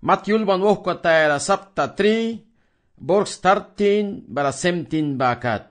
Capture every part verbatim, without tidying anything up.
Matyul banwok ko tayo sapta three, borgs thirteen, bara seventeen bakat.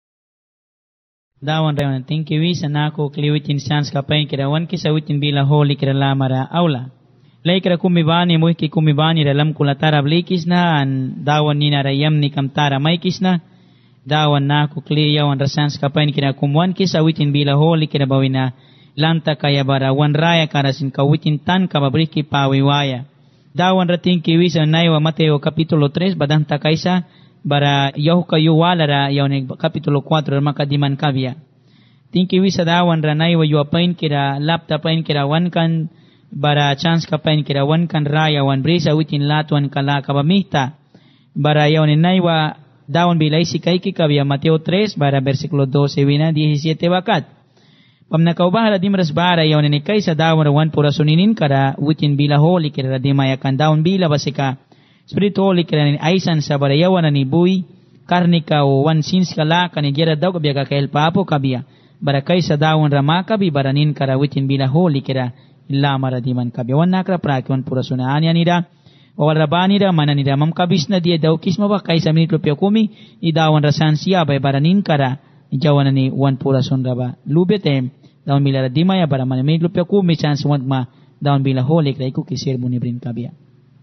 Dawan rayon tingki wisa nako kliwitin sans kapain kira wan kisa witin bila holi kira lamara aula. Lai kira kumibani muiki kumibani dalam kulatara blikis na an dawan nina rayam ni kamtara maikis na dawan nako kliya wan rasans kapain kira kumwan kisa witin bila holi kira bawina lanta kaya bara wan raya karasin kawitin tan kababriki pawiwaya. Dawan ratingki wisa naiwa Mateo kapitulo tres badang takaisa bara yahu kayu walara yaune kapitulo cuatro makadiman kabia. Tingki wisa dawan ranai wa yuapain kira lapta pain kira wan kan bara chance kapain kira wan kan raya wan brisa witin latuan kala kabamita. Bara yaune naiwa dawan bilay si kaiki kabia Mateo tres bara versikulo doce wina diecisiete bakat. Pamnakaubahala dimras bara yaune ni kaisa dawan rawan pura suninin kara witin bila holi kira radimaya kan dawan bila basika spiritually kaya ni aisan sa barayawan ni buy karnika o wan sins kala kanigera daw kabya kakail papo kabya barakay sa dawon rama kabi baranin karawitin bila holi kira illa maradiman kabya wan nakra prakyon pura sunaan yanida o rabani da mananida mam kabis na dia daw kisma ba kay sa minit lupya kumi idawan rasan siya bay baranin kara ijawan ni wan pura sunraba lubetem dawon bila radimaya bara man minit lupya kumi chance wan ma dawon bila holi kira iku kisir mo ni brin kabya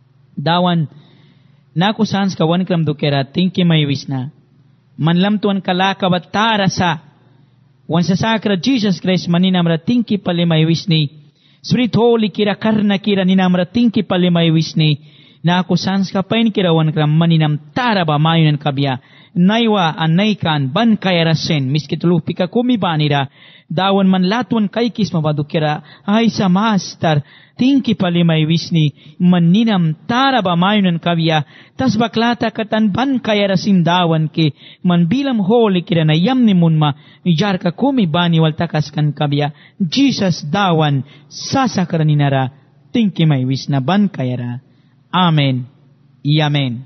dawan naku sans kawan kram dukera tingki may wisna manlam tuan kalaka batara sa wan sa sakra Jesus Christ maninamra tingki pali may wisni spirit holy kira karna kira ninamra tingki pali may wisni naku sans kapain kira wan kram maninam tara ba mayunan kabya naiwa anaikan ban kayarasen miskitulu pika kumibanira dawan man latuan kaikis mabadukira ay sa master tingki pali may wisni maninam tara ba mayunan kabya tas baklata katan ban kayarasin dawan ke man bilam holi kira na yam ni munma jar ka kumibani wal takas kan kabya Jesus dawan sasakaraninara tingki may wisna ban kayara amen yamen.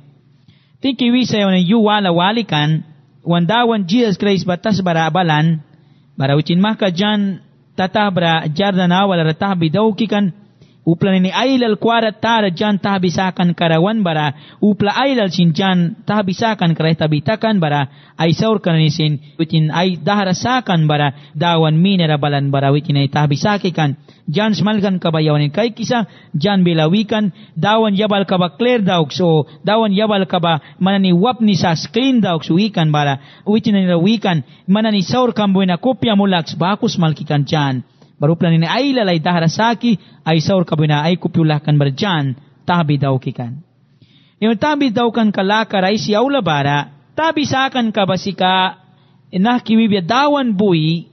Tiki wisa yon yu wala walikan wandawan Jesus Christ batas barabalan barawicin maka jan tatabra jardana wala ratahbi daw kikan upla ni ailal kwara tara jan tahbisakan karawan bara upla ailal sin jan tahbisakan karay tabitakan bara ay saur kananisin witin ay daharasakan bara dawan minera balan bara witin ay tahbisakikan jan smalgan kabayawan kay kisa jan bilawikan dawan yabal kaba clear daw so dawan yabal kaba manani wap ni sa screen daw so wikan bara witin ay wikan manani saur kamboy na kopya mulaks bakus malkikan jan baruplan ni ay lalay daharasaki ay saur kabina ay kupyulakan barjan tabi daw kikan. Yung tabi daw kan kalakar ay siyaw labara tabi sakan kabasika inakiwibya dawan buhi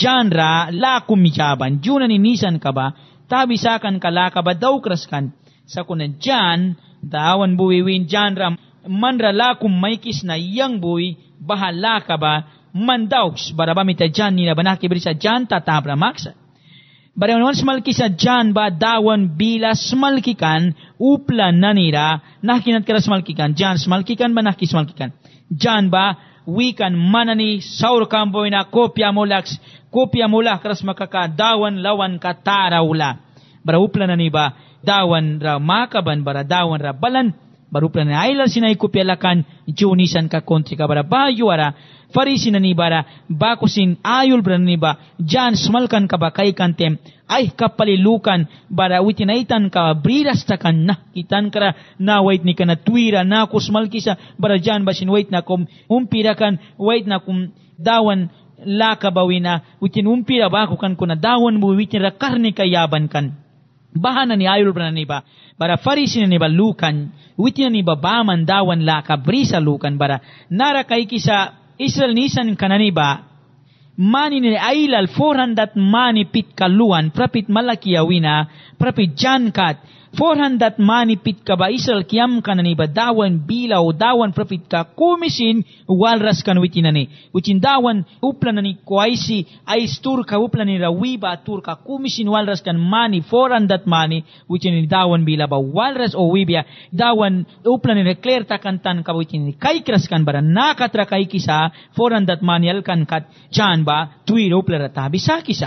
janra lakum mijaban junan inisan kaba tabi sakan kalakaba daw kraskan sa kunan jan dawan buhi win janra manra lakum maikis na yang buhi bahala kaba mandaux barabamita jan nila banakibri sa jan tatabra maksa. Barayawan smalki sa jan ba dawan bila smalkikan upla nanira nakinat kara smalkikan jan smalkikan ba nakis smalkikan jan ba wikan manani saur kamboy na kopya mulaks kopya mula karas makaka dawan lawan katarawla bara upla nani ba dawan ra makaban bara dawan ra balan barupla na ailal sinay kopya lakan junisan ka kontri ka bara bayuara farisi na ni bara bakusin ayul bran ni ba jan smalkan ka ba kay kantem ay kapalilukan bara witinaitan ka briras takan na kitan kara na wait ni kana tuira na kusmal kisa bara jan basin wait na kum umpirakan wait na kum dawan laka bawina witin umpira ba kan kuna dawan bu witin ra karni kayaban kan bahana ni ayul bran ni ba bara farisi na ni ba lukan witin ni ba baman dawan laka brisa lukan bara nara kay kisa Israel nisan kanani ba mani ni ailal four hundred mani pit kaluan prapit malakiyawina prapit jankat four hundred mani pit ka ba Israel kiyam kanani ba dawan bilaw dawan prapit ka kumisin walras kan witinani witin dawan uplan ni kwaisi ay stur ka uplan ni rawiba tur ka kumisin walras kan mani four hundred mani witin ni dawan bila ba walras o wibya dawan uplan ni declare ta kantan ka witin ni kay kras kan bara nakatra kay kisa four hundred mani al kan kat jan ba tuiro uplara ta bisa kisa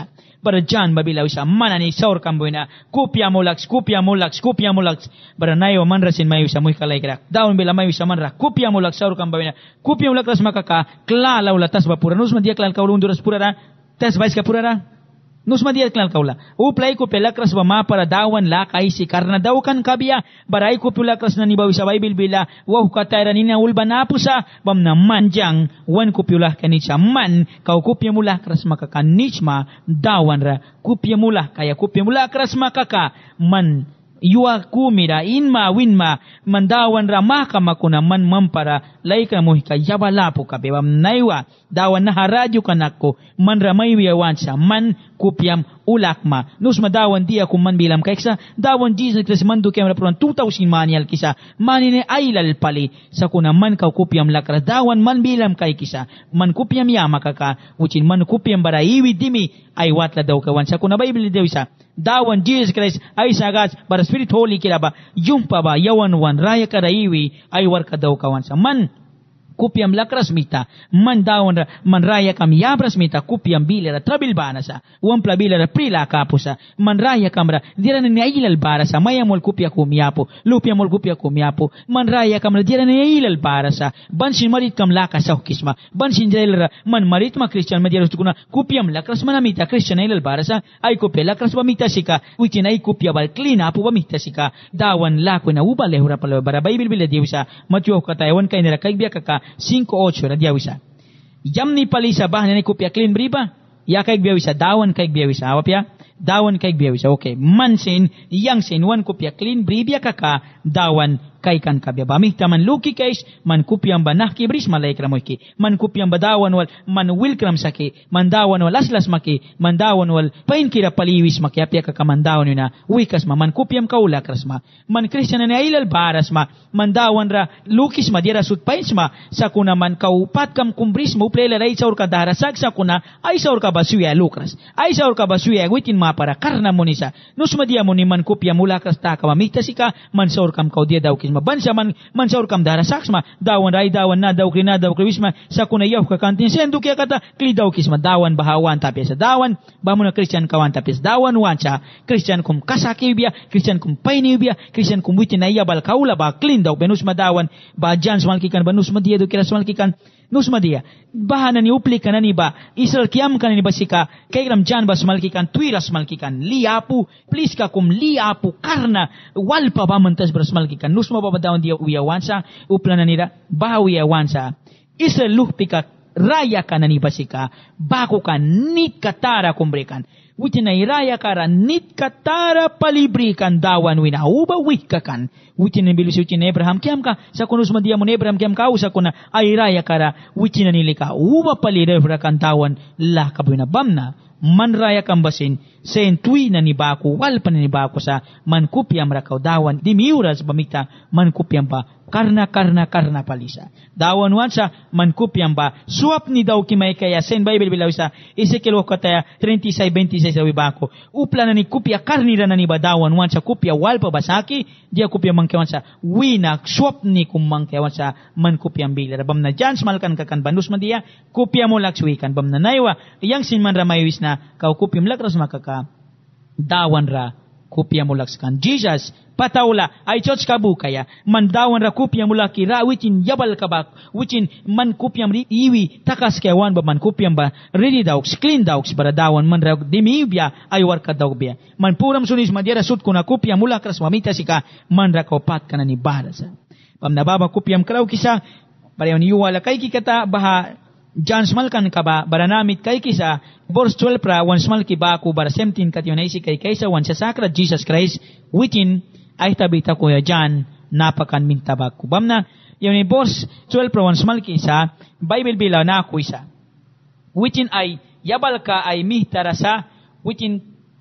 bara jan babilaw isa manani saur kambuina kupya mulaks kupya mulaks kupya mulaks bara nayo manrasin mayu sa muy kalay krak daun bila mayu sa manra kupya mulaks saur kambuina kupya mulak ras makaka klala ulatas bapura nus mandia klal kaulunduras purara tes vais ka purara nus mandia klal kaula uplay ko pelakras ba ma para dawan la kaisi karna daw kan kabia baray ko pelakras na ni bawi sa Bible bila wow katayra ni na ulba na pusa bam na manjang wan ko pula kanitsa man kau kupya mula kras makaka nichma dawan ra kupya mula kaya kupya mula kras makaka man yuwa kumira inma winma mandawan ra makamakuna man mampara laika muhika yabalapo kabe bam naiwa dawan na haradyo kanako man ramay wiyawansa man kupyam ulakma nus madawan dia kum man bilam kaiksa dawan Jesus Christ mandu kemra pron two thousand manial kisa manine ailal pali sa kuna man kau kupyam lakra dawan man bilam kai kisa man kupyam ya makaka ucin man kupyam bara iwi dimi ay watla daw kawan sa kuna Bible daw isa dawan Jesus Christ ay sagat bara Spirit Holy kilaba yumpa ba yawan wan raya karaiwi ay warka daw kawan sa man kupyam lakras mita man dawan man raya kam yabras mita kupyam bilera trabil banasa wampla bilera prila kapusa man raya kamra dira ni ailal barasa mayamol kupya kumyapo lupyamol kupya kumyapo man raya kamra dira ni ailal barasa bansin marit kam laka sa kisma bansin jelra man marit ma Christian madira tukuna kupyam lakras manamita Christian ailal barasa ay kupya lakras bamita sika witin ay kupya bal clean apo bamita sika dawan lako na ubale hura pala bara Bible bila diwisa matyo katayon kay nira kaibya kaka five eight na diawisa jam ni palisa bah ni kupya clean briba ya kaig biawisa dawan kaig biawisa awapya dawan kaig biawisa okay mansin yang sin wan kupya clean bribya kaka dawan kay kan kabya bamihta man luki kais man kupyam banah kibris malaikra moiki man kupyam badawan wal man wilkram saki man dawan wal aslas maki man dawan wal pain kira paliwis maki apya ka mandawan na wikas ma man kupyam kaula krasma man Christian na ilal baras ma man dawan ra lukis ma dira sut pains ma sakuna man kaupat kam kumbris mo plela rai saur ka darasak sakuna ay saur ka basuya lukras ay saur ka basuya witin ma para karna monisa nusma dia moni man kupyam mula krasta ka mamita sika man saur kam kau dia daw bansa man man saur kam dara saksma dawan rai dawan na daw krina daw krisma sakuna yaw ka kantin sendu kya kata kli daw kisma dawan bahawan tapes dawan bamuna Christian kawan tapes dawan wancha Christian kum kasaki biya Christian kum paini biya Christian kum witin na bal kaula ba clean daw benus madawan ba jans malkikan banus madia do kiras malkikan nus madia bahana ni upli kanani ba Israel kiam kanani ba sika kairam jan bas malkikan tuiras malkikan liapu please ka kum liapu karna walpa ba mantas bras malkikan nus mababadawan dia uyawansa uplana nira ba uyawansa Israel luhpika raya kanani ba sika bako ka nit katara kumbrekan witin ay raya kara nit katara palibrikan dawan wina uba wikakan witin bilis witin Abraham kiam ka sa kunus madia mon Abraham kiam ka usa kuna ay raya kara witin nilika uba palibrekan dawan la kabuna bamna man raya kambasin sen tui na ni bako wal pa ni bako sa man kupyam rakaw dawan di miuras bamita man kupyam pa karna karna karna palisa dawan wansa man kupyam ba suap ni daw kimay kaya sen Bible bilaw sa Ezekiel wakataya thirty-six twenty-six sawi bako upla na ni kupya karni na ni ba dawan wansa kupya wal pa basaki dia kupya mangkewan sa wina suap ni kum mangkewan sa man kupyam bilar bam na jans malkan kakan bandus man dia kupya mo lakswikan bam na naiwa yang sin man ramayus na kau kupyam lakras makaka dawan ra kupya mulakskan Jesus pataula ay church kabu kaya man dawan ra kupya mulaki ra witin yabal kabak witin man kupyam iwi takas kawan ba man kupyam ba ready daw clean daw bara dawan man ra dimibya ay warka daw biya man puram sunis madira sut kuna kupya mulakras mamita sika man ra kopat kana ni barasa pam nababa kupyam kraw kisa para ni wala kay kikata baha John Smal kan kaba baranamit kay kisa verse twelve pra one smal kiba ko bara seventeen katiyon ay si kay kaysa one sa sakra Jesus Christ witin ay tabita ko ya John napakan mintabak ko bamna yun ni verse twelve pra one smal kisa Bible bila na ko isa witin ay yabal ka ay mihtarasa witin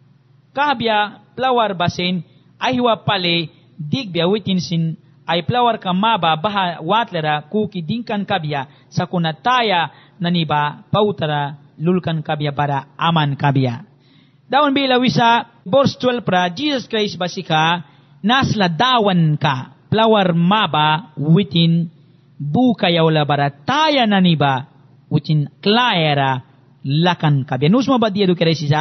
kabya flower basin ay wa pale digbya witin sin ay flower ka maba baha watlera kuki dinkan kabya sa kunataya naniba pautara lulkan kabya para aman kabya. Dawan bila wisa verse twelve pra Jesus Christ basika nasla dawan ka flower maba witin buka yaula bara taya naniba witin klaera lakan kabya. Nusma ba dia do keresisa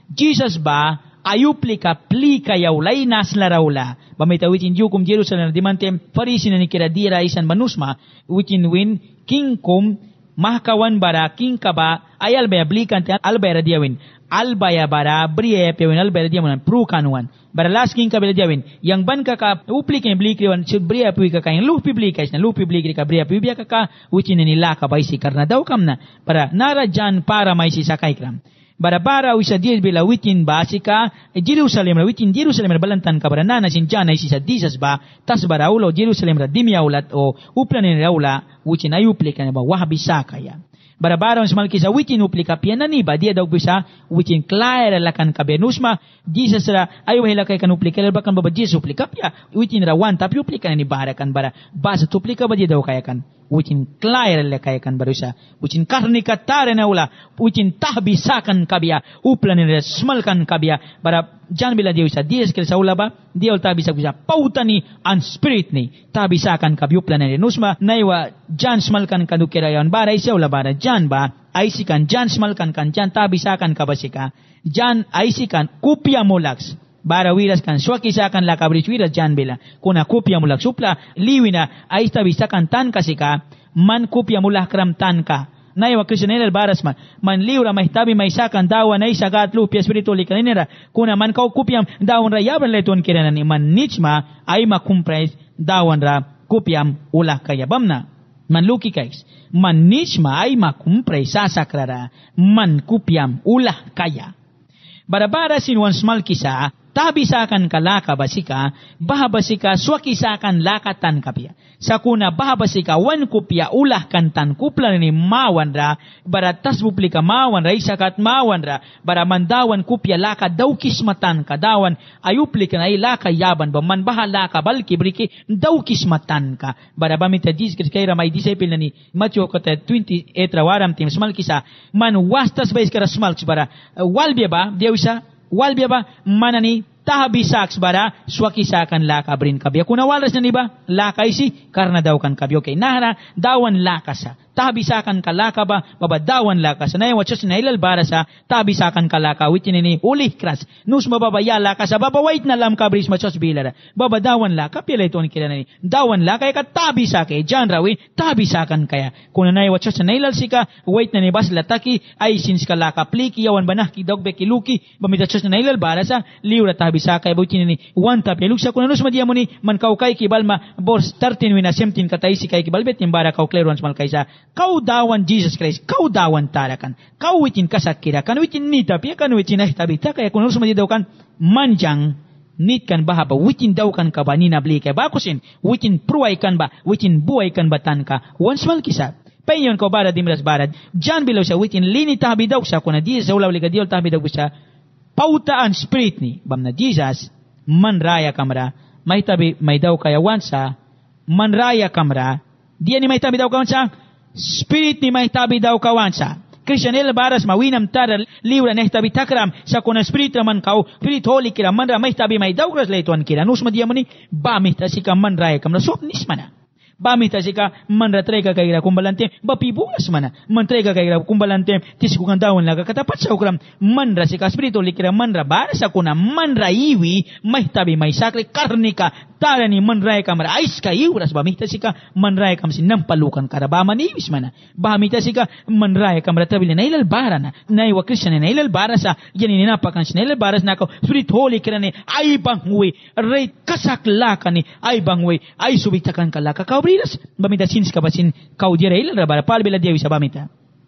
Jesus ba ayuplika plika yaulay naslarawla. Bamita wichin yukum Jerusalem dimantem Farisi na nikira dira isan manusma wichin win king kum mahkawan bara king kaba ayal baya blikan te albaya diawin albaya bara bria pewin albaya diawan pru kanuan bara last king kabela diawin yang ban ka ka upliken blikriwan sud bria pu ka kain lu publika isna lu publikri ka bria pu bia ka ka wichin ni laka baisi karna daw kamna para nara jan para mai si sakai kram bara bara wisa dies bila witin basika Jerusalem ra witin Jerusalem ra balantan ka bara nana sin jana isi sa disas ba tas bara ulo Jerusalem ra dimya ulat o uplanen ra ula witin ayuplikan ba wahbisa kaya bara bara sa malki sa witin uplika pianani ba dia daw bisa witin klaira lakan ka benusma Jesus ra ayu hila kay kan uplika ba kan ba Jesus uplika pia witin ra wan tapi uplika ni bara kan bara basa tuplika ba dia daw kaya kan Ucin klair lekayakan barusa, ucin karni katare na ula, ucin tahbisakan kabia, uplanin resmalkan kabia, bara jan bila dia usa, dia sekali sa ula ba, dia ul tahbisak bisa, pautani an spirit ni, tahbisakan kabi uplanin nusma, naiwa jan smalkan kadukirayan, bara isa ula bara, jan ba, aisikan, jan smalkan kan, jan tahbisakan kabasika, jan aisikan, kupia molaks, bara wiras kan swakisa kan la kabris wiras jan bela kuna kopya mulak supla liwina aista bisa kan tan kasika man kopya mulak kram tan ka nay wa krishnel baras man man liura mahtabi maisa kan dawa nay sagat lu pi spiritual kanera kuna man kau kopya dawan ra yaban leton kirana ni man nichma ay makumprais dawan ra kopya ulah kaya bamna man luki kais man nichma ay makumprais sasakrara man kopya ulah kaya bara-bara sinwan smal kisa tabisakan kalaka basika, bahabasika swakisakan lakatan kapia. Sakuna bahabasika wan kupia ulah kantan kuplan ni mawan ra, bara tas publika mawan ra, isakat mawan ra, bara mandawan kupia laka daw kismatan ka, dawan ayuplikan ay laka yaban ba, man bahalaka balki briki daw kismatan ka. Bara bamita dis kaya may disciple na ni Matthew kata twenty-eight rawaram tim smal kisa, man wastas ba iskara smal bara, walbia ba, dia usa, walbia ba manani tahabisaks bara swakisakan laka brin kabya kuna walas na niba laka isi karna daw kan kabyo kay nahara dawan lakasa tahabisakan ka laka ba babadawan lakasa na wachos na ilal bara sa tahabisakan ka laka witin ni uli kras nus mababaya lakasa babawait na lam kabris machos bilara babadawan laka pila ito ni kila na ni dawan laka ka tahabisake jan rawi tahabisakan kaya kuna na wachos na ilal sika wait na ni bas lataki ay sins ka laka pliki yawan banah ki dogbe kiluki bamitachos na ilal bara sa liura bisa kay butin ni one tap luksa kuna nus madia mo ni man kau kay kibalma bors thirteen wina seventeen katay si kay kibalbet ni bara kau clearance mal kaysa kau dawan Jesus Christ kau dawan tarakan kau witin kasakira kan witin ni tapi kan witin ay tabita kay kuna nus madia daw kan manjang nit kan bahaba witin daw kan kabani na bli kay bakusin witin pruay kan ba witin buay kan batan ka once mal kisa payon ko bara dimras barad jan below sa witin lini tabi daw sa kuna di sa ulaw liga diol tabi daw sa pautaan spirit ni bam na Jesus man raya kamra may tabi may daw kaya wansa man raya kamra dia ni may tabi daw kawansa spirit ni may tabi daw kawansa Krishnel baras mawinam tara liura neh tabi takram sa kuna spirit man kau spirit holy kira man ra may tabi may daw kras leituan kira nus madia mani bamit asika man raya kamra so nismana bamita sika man ratrega kaira kumbalante bapibulas mana man trega kaira kumbalante tisikukan dawan laga katapat sa ukram man ra sika spirito likira man ra barasa kuna man ra iwi may tabi may sakri karnika tara ni man ra kamara ais ka iuras bamita sika man ra kam sinam palukan karabama ni iwis mana bamita sika man ra kamara tabili na ilal barana na iwa krishna na ilal barasa yani ni napakan na ilal baras nako spirito likira ni ay bangwi rei kasaklaka ni ay bangwi ay subitakan kalaka briras bamita sins kabasin kau dia ilal rabara pal bila dia bisa bamita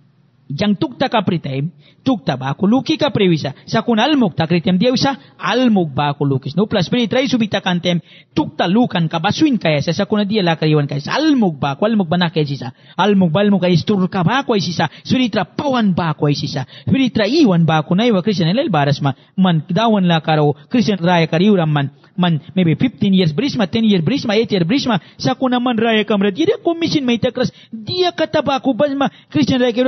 jang tukta ka pritay tukta ba kuluki ka prewisa sa kun almuk ta kritem dia bisa almuk ba kulukis no plus spirit ray subita kantem tukta lukan ka basuin kaya sa kun dia la kariwan kaya almuk ba ko almuk ba na kaya sisa almuk balmuk kay stur ka ba ko sisa spiritra pawan ba ko sisa spiritra iwan ba ko nay wa Christian el baras ma man dawan la karo Christian raya kariuram man man maybe fifteen years brisma ten years brisma eight years brisma sa kuna man raya kamra dia commission may takras dia kataba ko ba Christian raya kariuram tim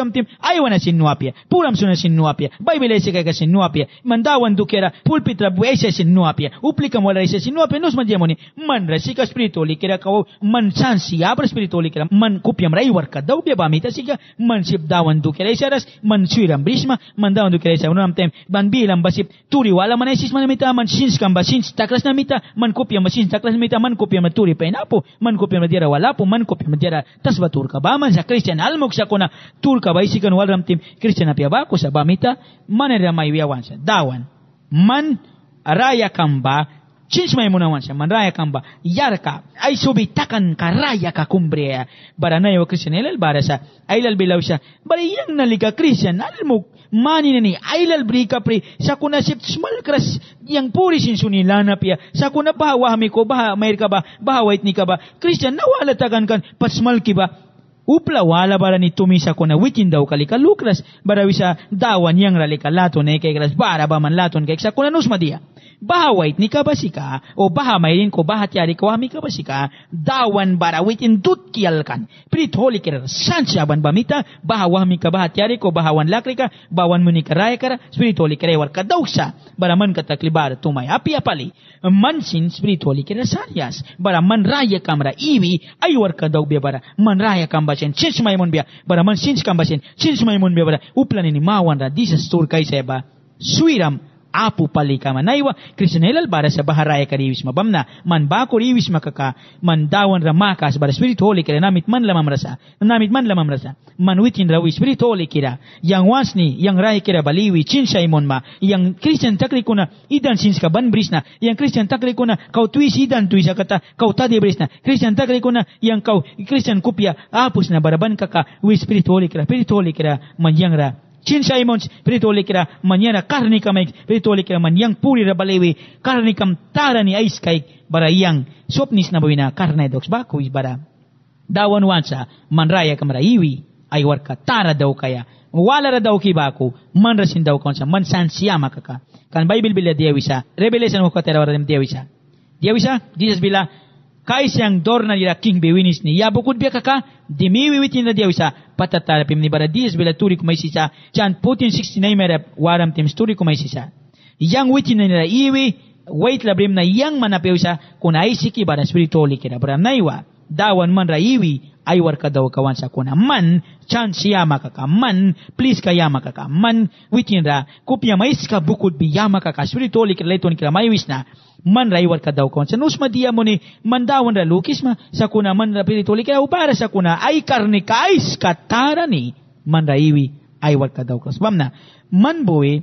aywana sinuapia, puram suna sinuapia, Bible ese kaya sinuapia, mandawan dukera, pulpitra buese sinuapia, uplika mo la ese sinuapia, nos mandiamoni, man rasika spirituali kira kau, man sansi abra spirituali kira, man kupiam rai warka daw biya bamita sika, man sipdawan dukera isaras, man suiram brisma, mandawan dukera isa, unam tem, ban bilang basip, turi wala man esis manamita, man sins kamba sins taklas namita, man kupiam masins taklas namita, man kupiam maturi penapo, man kupiam madira wala po, man kupiam madira tas batur ka ba, man sa Christian almog sa kuna, tur ka ba isikan walam tim, Christian apia ba ko sa bamita, man era may wiyawan sa, dawan, man raya kamba, chins may munawan siya, man raya kamba, yarka, ay subitakan ka raya ka kumbreya, bara na yung Christian, ilal bara sa, ay lalbilaw siya, bara yang naliga Christian, almog, mani na ni, ay lalbri ka pre, sa kuna sip, small kras, yang puri sinsunilana pia, sa kuna bahawahami ko, baha, mayr ka ba, bahawait ni ka ba, Christian, nawala tagan kan, pasmal ki ba, upla wala bara ni tumisa ko na witin daw kalika lukras bara wisa dawan yang ralika laton eh kay kras bara ba man laton kay sa kuna nus madia bahawait ni kabasika o baha mayrin ko bahat yari ko hami kabasika dawan bara witin dut kialkan prit holy kira sansyaban bamita bahawa hami kabahat yari ko bahawan lakrika bawan muni karaya kara spiritually kira war kadawsa bara man kataklibar tumay api apali mansin spiritually kira sarias bara man raya kamra iwi ay war kadaw biya bara man raya kambasen sins maymon biya bara man sins kambasen sins maymon biya bara uplan ni mawan ra disastur kay seba suiram apu pali kama naiwa Krishnelal bara sa baharaya kariwis mabamna man bako riwis makaka man dawan ramakas bara spiritually kira namit man lamam rasa namit man lamam rasa man witin rawi spiritually kira yang wasni yang rai kira baliwi chin shaimon ma yang Christian takri kuna idan sins ka ban brisna yang Christian takri kuna kau tuis idan tuisa kata kau tadi brisna Christian takri kuna yang kau Christian kupia apus na baraban kaka wi spiritually kira spiritually kira man yang ra Chin Simons, spiritually kira manyana karni kamay, spiritually kira manyang puri rabalewi, karni kam tara ni ais kay barayang sopnis na bawina karnay doks bako is bara. Dawan wansa, manraya kamraiwi, ay warka tara daw kaya, wala ra daw kibako, manrasin daw konsa, mansan siya makaka. Kan Bible bila diawisa, Revelation mo katera waradem diawisa. Diawisa, Jesus bila, kaisyang dor na nila king biwinis ni yabukod biya kaka dimiwiwitin na diawisa patatarapim ni baradis bila turi kumaisisa chan Putin sixty-nine merap waram tim turi kumaisisa yang witin na nila iwi wait labrim na yang manapewisa kuna isiki bara spiritually kira bara naiwa dawan man ra iwi ay war ka daw kawan sa kuna man chan siya makaka man please kaya makaka man witin ra kupya mais ka bukod biya makaka spiritually kira leton kira maiwis na man raiwar ka daw kawan sa nus madiya mo ni mandawan ra lukis ma sa kuna man ra spiritually kira upara sa kuna ay karni kais katara ni man raiwi ay war ka daw kawan bamna man boy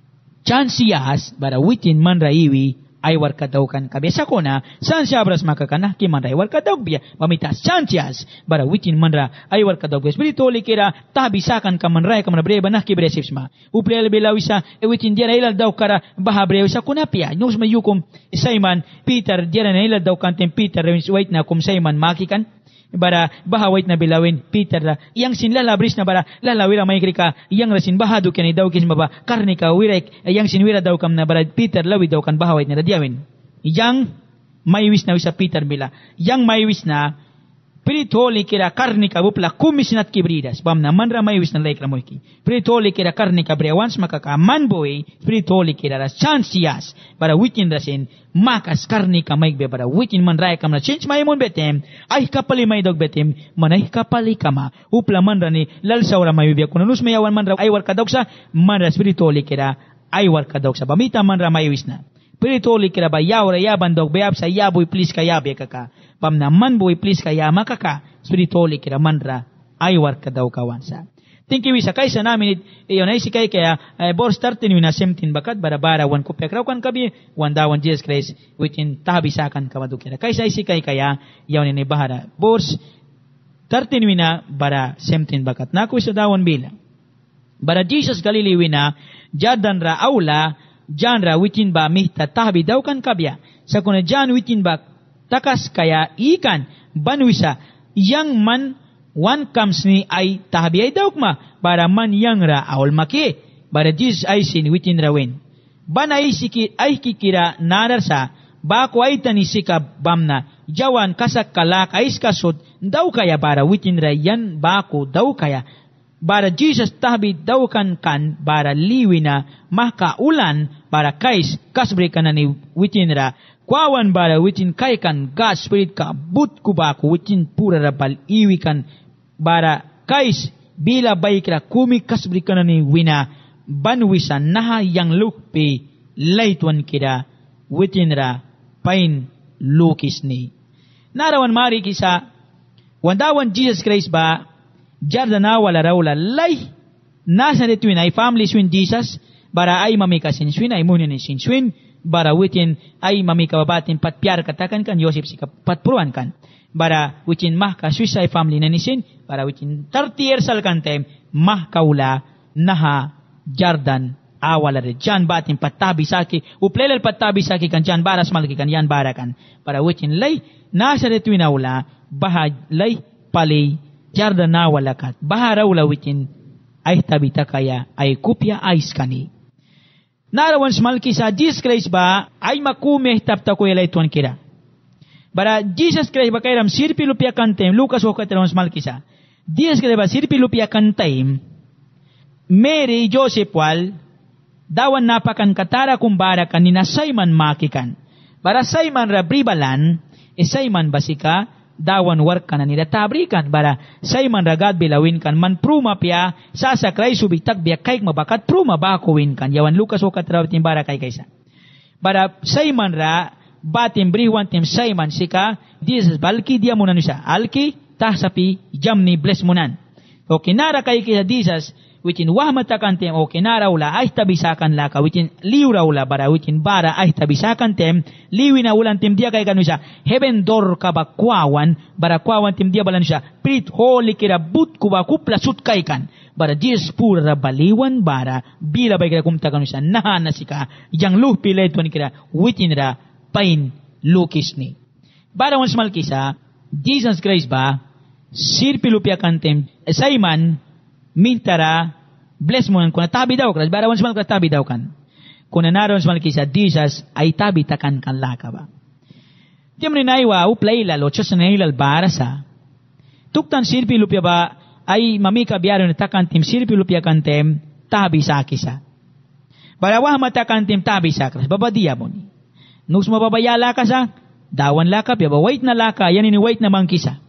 chan siyas bara witin man raiwi ay war ka daw kan kabisa ko na san siya abras makakana ki man ra ay war ka daw biya mamitas chantias bara witin man ra ay war ka daw spiritually kira tabisakan ka man ra ka man breba na ki breships ma uplel belawisa e witin dia ilal daw kara baha brewisa kuna pia nyos mayukom Simon Peter dia na ilal daw kan tem Peter wait na kum Simon makikan bara baha wait na bilawin Peter la yang sin lalabris na bara lalawira may krika yang rasin baha do kani daw kis maba karni ka wirek yang sin wira daw kam na bara Peter lawi daw kan baha wait na radiawin yang may wis na wisa Peter bila yang may wis na Pritoli kira karni ka bupla kumisinat kibridas bam na man ramay wis na like ramoy ki Pritoli kira karni ka brewans makaka man boy Pritoli kira ras chansias bara witin rasin makas karni ka may be bara witin man ray kam na change may mon betem ay kapali may dog betem manay kapali kama upla man rani lalsaw ra may be kunus mayawan man ra ay war kadok sa man ras Pritoli kira ay war kadok sa bamita man ramay wis na Pritoli kira ba yaw ra yaban dog beap sa yaboy please ka yabe kaka pam na man boy please kaya makaka spiritually kira manra ay war ka daw kawansa thank you isa kaysa namin iyon ay si kay kaya eh, bor startin yun na semtin bakat barabara wan kopya kraw kan kabi wan dawan Jesus Christ within tabisakan kamadukira kaysa ay si kay kaya yaw ni bahara bors startin yun na bara semtin bakat na ako isa dawan bilang bara Jesus Galilee na jadan ra aula jan ra within ba mihta tabi daw kan kabya sa kuna jan within ba takas kaya ikan banwisa yang man one comes ni ay tahabi ay daukma para man yang ra aul maki para Jesus ay sin witin rawin ban ay siki ay kikira narasa bako ay tanisika bamna jawan kasak kalak ay skasod daw kaya para witin ra yan bako daw kaya bara Jesus tahbi daw kan kan bara liwina mahkaulan bara kais kasbri kanani witinra kwawan bara witin kai kan God Spirit ka but kubaku witin pura rabal iwikan bara kais bila baikra kumi kasbri kanani wina banwisan naha yang lukpi laitwan kira witinra pain lukis ni narawan mari kisa wandawan Jesus Christ ba jardana wala rawla lay nasa detuin ay family swin Jesus bara ay mamika sinswin ay munin sinswin bara witin ay mamika babatin patpiar katakan kan Yosef sika patpuruan kan bara witin mah ka Swiss ay family na nisin bara witin thirty years al kantem mah kaula naha jardan awala re jan batin patabi saki uplelel patabi saki kan jan baras malki kan yan barakan bara witin lay nasa detuin awla baha lay pali jarda na walakat baharaw lawitin ay tabita kaya ay kupya ais kani narawan smalki sa Jesus Christ ba ay makumeh tapta ko yalay tuan kira bara Jesus Christ ba kairam sirpi lupya kantem Lucas o katarawan smalki sa Jesus Christ ba sirpi lupya kantem Mary Joseph wal dawan napakan katara kumbara kanina Simon makikan bara Simon rabribalan e Simon basika dawan work ka na nila tabrikan bara Simon ragad bilawin kan man pruma pia sasakray subitak biya kaik mabakat pruma bakuwin kan yawan Lucas o katrawatin bara kay kaysa bara Simon ra batim briwan tim Simon sika Jesus balki dia munan siya alki tahsapi jamni bless munan o kinara kay kaysa Jesus witin wahmatakan tem o kinara ula ay tabisakan laka witin liura ula bara witin bara ay tabisakan tem liwina ulan tim dia kay kanu siya heaven door kabakwawan bara kwawan tim dia balan siya prit holy kira but kuba kupla sut kay kan bara Jesus pura baliwan bara bila bay kira kumta kanu siya nahana sika yang luh pilay tuan kira witin ra pain lukis ni bara wan smal kisa Jesus Christ ba sirpilupya kantem Simon mintara bless mo kung tabi daw kras bara wan smal kras tabi daw kan kung naron smal kisa Jesus ay tabi takan kan laka ba tiam ni naiwa uplay lalo chos na ilal barasa tuktan sirpi lupya ba ay mamika biaro na takan tim sirpi lupya kantem tabi sa kisa bara wah mata kantem tabi sa kras babadiya mo ni nus mababaya laka sa dawan laka pya ba wait na laka yan ini wait na mang kisa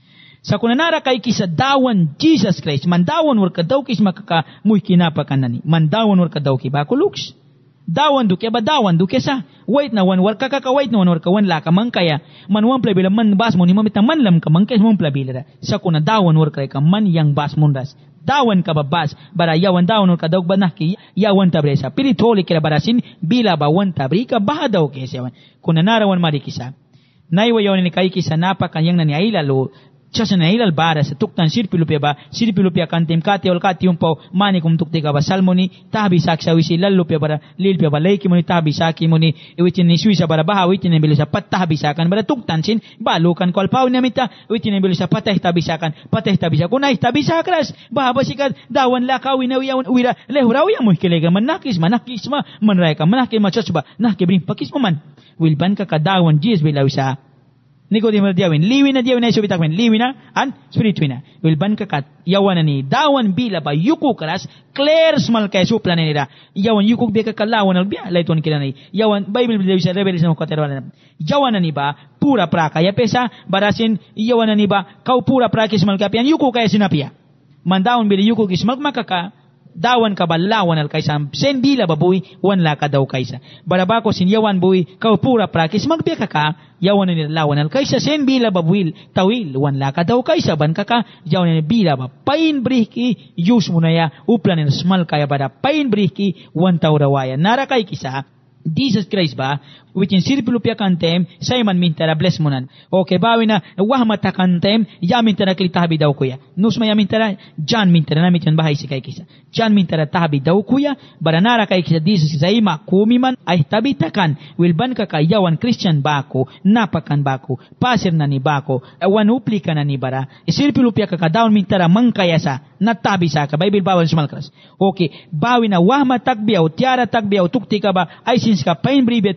sa kunanara kay kisa dawan Jesus Christ mandawan war kadaw kis makaka muy kinapakan nani mandawan war kadaw ki ba kuluks dawan duke ba dawan duke sa wait na wan war kakaka wait na wan war kawan la ka man kaya man wan plabila man bas mo ni mamita man lam ka man kay mo plabila sa kuna dawan war kay ka man yang bas mundas dawan ka babas bara yawan dawan war kadaw banah ki yawan tabresa pilitoli kira barasin bila ba wan tabri ka bahadaw ke sewan kunanara wan mari kisa naiwa yawan ni kay kisa napakan yang nani ay lalo Chasa na ilal bara sa tuktan sirpilupya ba sirpilupya kantem kati ol kati umpaw mani kum tukti ka ba salmoni tabi sak sa wisi lalupya bara lilpya ba leiki moni tabi saki moni iwitin ni suisa bara baha witin ni bilisa patah bisakan bara tuktan sin balukan kol pau ni mita witin ni bilisa patah tabisakan patah tabisakan kunai tabisakras baha basikat dawan lakawi na wiyawan uwira lehuraw yang muhkilega manakis manakis ma manray ka manakis ma chosba nakibring pakis mo man wilban ka kadawan jis bilawisa Nicodemus diawin, liwin na diawin na iso bitakmin, liwin na, an spirituin na. Wilban kakat, yawan na ni, dawan bila ba, yuko karas, clear smal kaya supla na nila. Yawan yukog biya kakalawan na biya, laituan kila na ni. Yawan, Bible bila sa Revelation mo katerwan na. Yawan na ni ba, pura praka, ya pesa, barasin, yawan na ni ba, kau pura praka smal kapian, yuko kaya sinapia. Mandawan bila yuko kismal makaka, dawan ka ba lawan al kaisa sen bila babuy wan la ka daw kaisa barabako sin yawan buy ka pura prakis magbiya ka ka yawan ni lawan al kaisa sen bila babuy tawil wan la ka daw kaisa ban ka ka yawan ni bila ba pain briki use mo na ya uplan ni small kaya bada pain briki wan tawrawaya nara kay kisa Jesus Christ ba witin sirpilupya kantem Simon mintara bless mo nan okay bawi na wahmata kantem yamin tara klitabi daw kuya nus mayamin tara John mintara namit yan bahay si kay kisa John mintara tabi daw kuya baranara kay kisa Jesus sa ima kumiman ay tabitakan wilban ka kayawan Christian bako napakan bako pasir na ni bako wan uplika na ni bara sirpilupya ka kadawn mintara mangkayasa natabi sa ka Bible bawal sumalkras okay bawi na wahma takbiyaw tiara takbiyaw tukti ka ba ay sins ka pain bribetem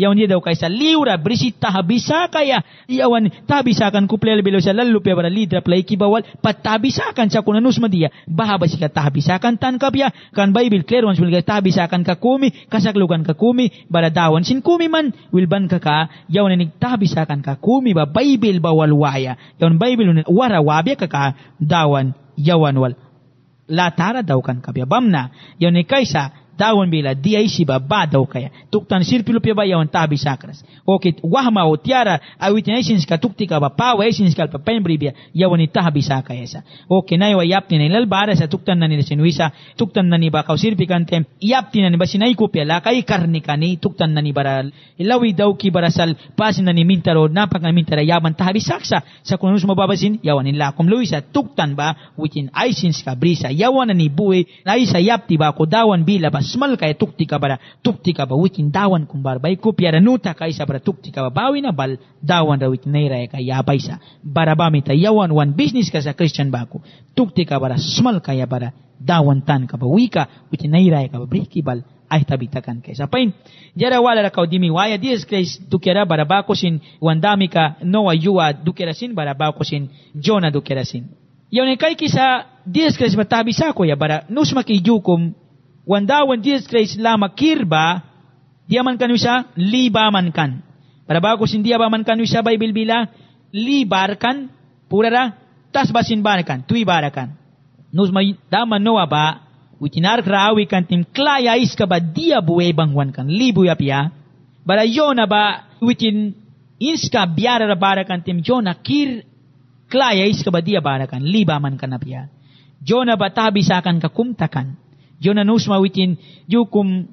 yawan dia daw kaysa liura brisi tahabisa kaya yawan tabisakan kuplel bilo sa lalu pe bara lidra play kibawal patabisakan sa kunanus madia bahaba sika tabisakan tan kapya kan Bible clear ones will tabisakan ka kumi kasaklukan ka kumi bara dawan sin kumi man wilban ka ka yawan ni tabisakan ka kumi ba Bible bawal waya yawan Bible wara wabya ka ka dawan yawan wal latara daw kan kapya bamna yawan ni kaysa dawan bila dia isi ba ba daw kaya tuktan sirpilo pia ba yawan tabi sakras okay wahma o tiara awitin aisin ska tukti ka ba pa aisin ska pa pembri bia yawan tabi sakaya sa okay nay wa yapti na lalbara sa tuktan na ni sinuisa tuktan na ni ba ka sirpi kantem yapti na ni ba sinay ko pia la kay karni kani tuktan na ni bara ilawi daw ki barasal pasin na ni mintaro napaka mintara yaman tabi saksa sa kunus mababasin yawan ni lakom luisa tuktan ba witin aisin ska brisa yawan ni buwe na isa yapti ba ko dawan bila ba smal kaya tukti ka bara tukti ka ba wikin dawan kumbar bay ko piara nuta kay sa bara tukti ka ba bawi na bal dawan ra wikin naira kaya bay sa bara bami ta yawan one business ka sa Christian bako tukti ka bara smal kaya bara dawan tan ka ba wika wikin naira ka ba briki bal ay tabitakan kay sa pain jara wala ra ka dimi waya dies kris dukera bara bako sin wandami ka no ayua dukera sin bara bako sin Jonah dukera sin yaw ne kay kisa dies kris matabi sa ko ya bara nus makijukum wandawan dies krais lama kirba dia man kan wisa liba man kan para bago sin dia ba man kan wisa Bible bila libarkan purara tas basin barkan tui barakan nus may daman noa ba witinar krawi kan tim klaya iska ba dia buwe bangwan kan libu ya pia bara Jonah ba witin inska biara barakan tim Jonah kir klaya iska ba dia barakan liba man kan pia Jonah ba tabisakan ka kumtakan Jonah nusma witin yukum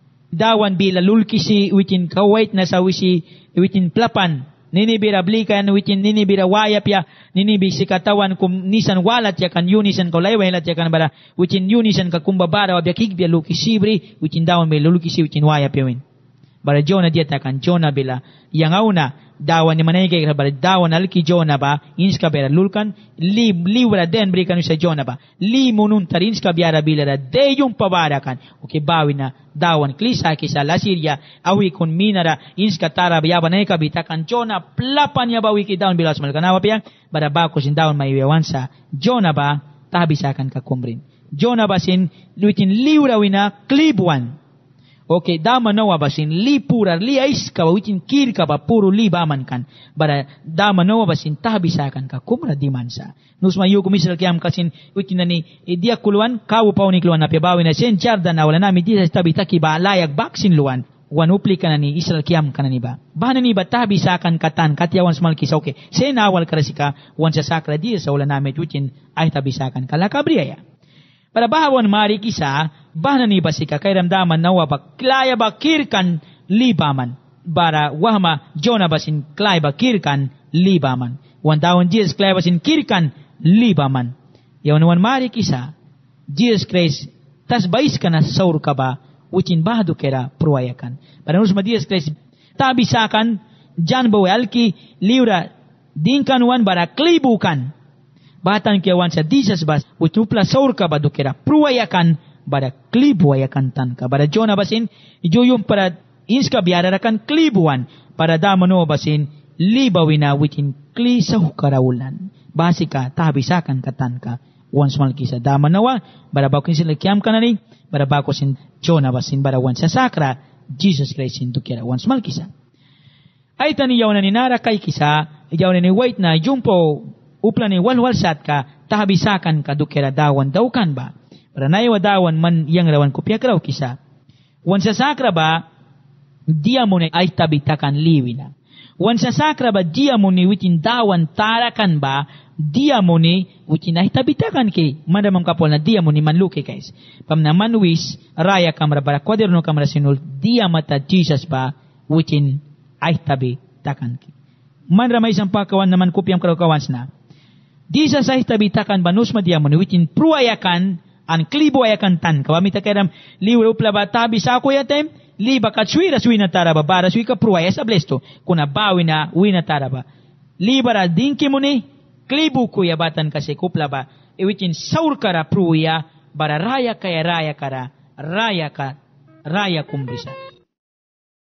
dawan bila lulkisi witin kawait na sa wisi witin plapan ninibira blikan witin ninibira wayap ya ninibi si katawan kum nisan walat ya kan yunisan ko laywelat ya kan bara witin yunisan ka kumbabara wabya kigbya lukisibri witin dawan bila lulkisi witin wayap ya win bara Jonah dia takan Jonah bila yang auna dawan ni manay kay bara dawan alki Jonah ba inska bera lulkan li liwra den brikan sa Jonah ba li munun tarin ska biara bilara de yung pabarakan okay bawi na dawan klisa kisa la Syria awi kun minara inska tara yaba nay kabitakan Jonah plapan ya bawi ki dawan bilas malkan awa piang bara ba ko sin dawan may sa Jonah ba tabisakan ka kumrin Jonah ba sin luitin liwra wina klibwan okay, dama nawa basin li purar li ais ka witin kir ka ba puro li baman kan bara dama nawa basin tabisakan ka kumra dimansa nus mayu kumisal kiam kasin witin nani e, dia kuluan kawu pauni kluan na pebawi na sen charda na wala nami dia tabitaki ba layak baksin luan wan upli kanani Israel kiam kanani ba bahana ni ba tabisakan katan katyawan smal kisa okay sen awal karasika wan sa sakra dia sa wala nami witin ay tabisakan kala kabriya ya para bahawan mari kisa bahana ni basika kay ramdaman nawa ba klaya ba kirkan libaman bara wahma Jonah basin klaya ba kirkan libaman wan dawan Jesus klaya basin kirkan libaman yawan wan mari kisa Jesus Christ tas bais kana saur ka ba ucin bahadu kera pruayakan para nus ma Jesus Christ tabisakan jan bawe alki liura dinkan wan bara klibukan batan kiawan sa Jesus bas utupla saur ka ba dukera pruayakan bara klibuayakan tan ka bara Jonah basin ijuyum para inska biararakan klibuan para damano basin libawina witin kli sa hukarawulan basika tabisakan katan ka once mal kisa damanawa bara bakin sila kiam kanani bara bako sin Jonah basin bara once sa sakra Jesus Christ sin dukera once mal kisa ay tani yaw na ninara kay kisa yaw na ni wait na jumpo upla ni walwalsat ka tabisakan ka dukera dawan daw kan ba para naiwa dawan man yang rawan kopya kraw kisa wan sa sakra ba dia mo ni ay tabitakan liwina wan sa sakra ba dia mo ni witin dawan tarakan ba dia mo ni witin ay tabitakan ki madamang kapol na dia mo ni manluki guys pam na manwis raya kamera bara kwaderno kamera sinul dia mata Jesus ba witin ay tabitakan ki man ramay isang pakawan naman kopyam kraw kawans na di sa say tabitakan banus madia mo ni witin pruayakan an klibo ayakan tan kawami takeram liwra upla ba tabi sa ko yatem liba ka suira suina taraba bara sui ka pruaya sa blesto kuna bawi na wina taraba libara dinki mo ni klibo ko yabatan kasi kupla ba e witin saur kara pruya bara raya kaya raya kara raya ka raya kumbisa